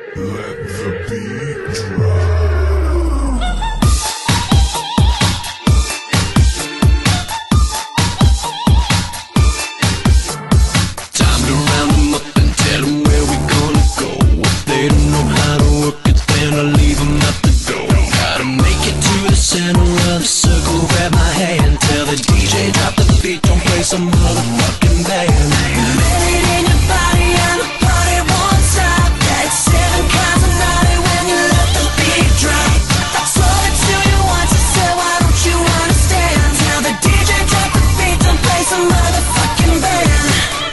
Let the beat drop. Time to round them up and tell them where we gonna go. If they don't know how to work it, then I'll leave them at the door. Gotta make it to the center of the circle, grab my hand, tell the DJ drop the beat, don't play some motherfucking band. Feel it in your body and the party won't stop. That's 7 kinds of naughty when you let the beat drop. I told it to you once, I said why don't you understand? Tell the DJ drop the beat, don't play some motherfucking band.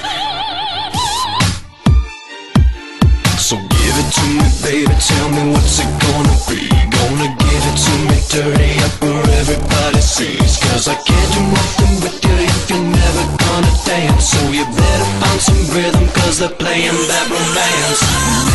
So give it to me, baby, tell me what's it gonna be. Gonna give it to me dirty up where everybody sees. Cause I can't do nothing with you if you're never gonna dance. So you better find some rhythm, cause they're playing that romance.